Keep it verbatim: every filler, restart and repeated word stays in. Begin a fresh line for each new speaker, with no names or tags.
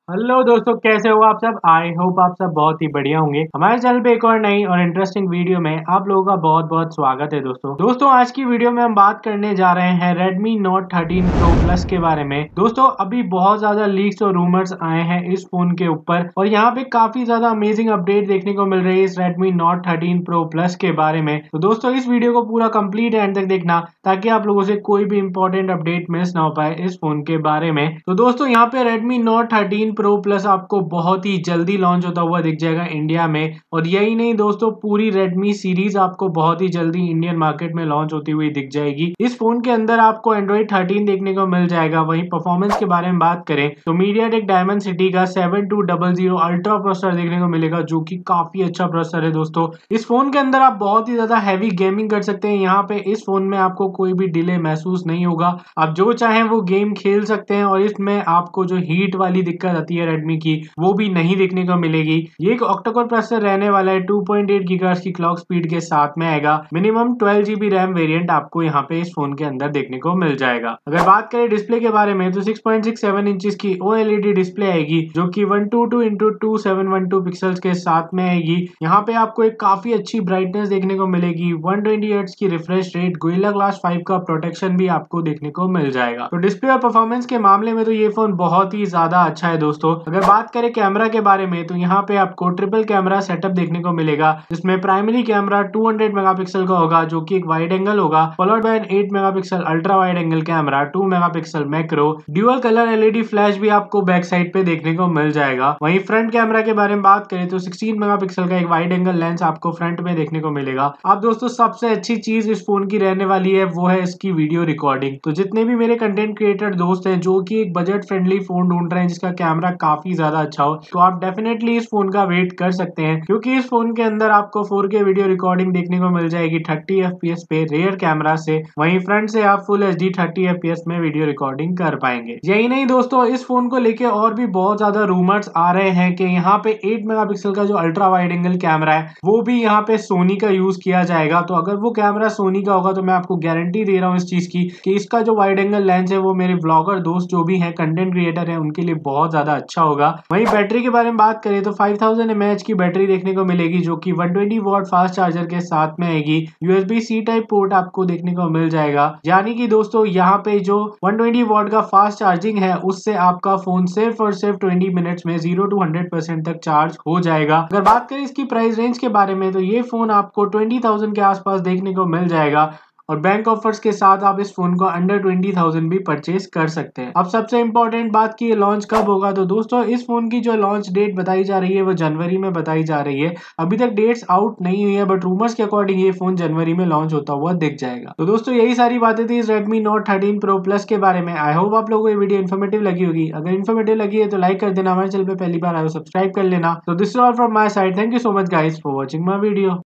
Hello दोस्तों, कैसे हो आप सब। आई होप आप सब बहुत ही बढ़िया होंगे। हमारे चैनल पे एक और नई और इंटरेस्टिंग वीडियो में आप लोगों का बहुत बहुत स्वागत है। दोस्तों दोस्तों आज की वीडियो में हम बात करने जा रहे हैं Redmi Note thirteen Pro Plus के बारे में। दोस्तों अभी बहुत ज्यादा लीक्स और रूमर्स आए हैं इस फोन के ऊपर और यहाँ पे काफी ज्यादा अमेजिंग अपडेट देखने को मिल रही है इस Redmi Note thirteen Pro Plus के बारे में। तो दोस्तों इस वीडियो को पूरा कंप्लीट एंड तक देखना ताकि आप लोगों से कोई भी इंपॉर्टेंट अपडेट मिस ना हो पाए इस फोन के बारे में। तो दोस्तों यहाँ पे Redmi Note thirteen Pro Plus आपको बहुत ही जल्दी लॉन्च होता हुआ दिख जाएगा इंडिया में। और यही नहीं दोस्तों, पूरी Redmi सीरीज आपको बहुत ही जल्दी इंडियन मार्केट में लॉन्च होती हुई दिख जाएगी। इस फोन के अंदर आपको Android थर्टीन देखने को मिल जाएगा। वहीं परफॉर्मेंस के बारे में बात करें तो MediaTek Dimensity का seven two double zero ultra processor देखने को मिलेगा, जो कि काफी अच्छा प्रोसेसर है। दोस्तों इस फोन के अंदर आप बहुत ही ज्यादा हैवी गेमिंग कर सकते हैं। यहाँ पे इस फोन में आपको कोई भी डिले महसूस नहीं होगा, आप जो चाहें वो गेम खेल सकते हैं। और इसमें आपको जो हीट वाली दिक्कत आती है रेडमी की, वो भी नहीं देखने को मिलेगी। ये एक ऑक्टा-कोर प्रोसेसर रहने वाला है, टू पॉइंट एट गीगाहर्ट्ज की क्लॉक स्पीड के साथ में आएगा। Minimum twelve GB RAM variant आपको यहाँ पे इस फोन के अंदर देखने को मिल जाएगा। अगर बात करें डिस्प्ले के बारे में तो six point six seven inches की ओएलईडी डिस्प्ले आएगी, जो कि one two two into two seven one two pixels के साथ में आएगी। यहाँ पे आपको एक काफी अच्छी ब्राइटनेस देखने को मिलेगी, वन ट्वेंटी हर्ट्ज की refresh rate, Gorilla glass five का प्रोटेक्शन भी आपको देखने को मिल जाएगा। तो डिस्प्ले और परफॉर्मेंस के मामले में तो ये फोन बहुत ही ज्यादा अच्छा है। दोस्तों अगर बात करें कैमरा के बारे में तो यहाँ पे आपको ट्रिपल कैमरा सेटअप देखने को मिलेगा, जिसमें primary camera two hundred megapixel का होगा, जो कि एक वाइड एंगल होगा, followed by an eight megapixel ultra wide angle camera, two megapixel macro, dual colour LED flash भी आपको बैक साइड पे देखने को मिल जाएगा। वहीं फ्रंट कैमरा के बारे में बात करें तो सिक्सटीन मेगापिक्सल का एक वाइड एंगल लेंस आपको फ्रंट में देखने को मिलेगा। अब दोस्तों सबसे अच्छी चीज इस फोन की रहने वाली है वो है इसकी वीडियो रिकॉर्डिंग। तो जितने भी मेरे कंटेंट क्रिएटर दोस्त हैं जो कि एक बजट फ्रेंडली फोन ढूंढ रहे हैं जिसका कैमरा काफी ज्यादा अच्छा हो, तो आप डेफिनेटली इस फोन का वेट कर सकते हैं, क्योंकि इस फोन के अंदर आपको फोर के वीडियो रिकॉर्डिंग देखने को मिल जाएगी थर्टी एफपीएस पे रेयर कैमरा से। वहीं फ्रंट से आप फुल एचडी थर्टी एफपीएस में वीडियो रिकॉर्डिंग कर पाएंगे। यही नहीं दोस्तों, इस फोन को लेके और भी बहुत ज्यादा रूमर्स आ रहे हैं कि यहाँ पे एट मेगापिक्सल का जो अल्ट्रा वाइड एंगल कैमरा है वो भी यहाँ पे सोनी का यूज किया जाएगा। तो अगर वो कैमरा सोनी का होगा तो मैं आपको गारंटी दे रहा हूँ इस चीज की कि इसका जो वाइड एंगल लेंस है वो मेरे ब्लॉगर दोस्त जो भी हैं, कंटेंट क्रिएटर हैं, उनके लिए बहुत ज्यादा अच्छा होगा। वहीं बैटरी के बारे में बात करें तो फाइव थाउजेंड एमएएच की बैटरी देखने को मिलेगी, जो कि one twenty watt fast charger के साथ में आएगी। यूएसबी सी टाइप पोर्ट आपको देखने को मिल जाएगा, यानी कि दोस्तों यहाँ पे जो वन ट्वेंटी वॉट का फास्ट चार्जिंग है उससे आपका फोन सिर्फ और सिर्फ ट्वेंटी मिनट्स में जीरो टू हंड्रेड परसेंट तक चार्ज हो जाएगा। अगर बात करें इसकी प्राइस रेंज के बारे में तो ये फोन आपको ट्वेंटी थाउजेंड के आसपास देखने को मिल जाएगा और बैंक ऑफर्स के साथ आप इस फोन को अंडर ट्वेंटी थाउजेंड भी परचेज कर सकते हैं। अब सबसे इंपॉर्टेंट बात की लॉन्च कब होगा, तो दोस्तों इस फोन की जो लॉन्च डेट बताई जा रही है वो जनवरी में बताई जा रही है। अभी तक डेट्स आउट नहीं हुई है, बट रूमर्स के अकॉर्डिंग ये फोन जनवरी में लॉन्च होता हुआ दिख जाएगा। तो दोस्तों यही सारी बातें थी इस Redmi Note thirteen Pro Plus के बारे में। आई होप आप लोगों को ये वीडियो इन्फॉर्मेटिव लगी होगी। अगर इन्फॉर्मेटिव लगी है तो लाइक कर देना, हमारे चैनल पे पहली बार आए हो सब्सक्राइब कर लेना। तो this is all from my side, thank you so much guys for watching my video.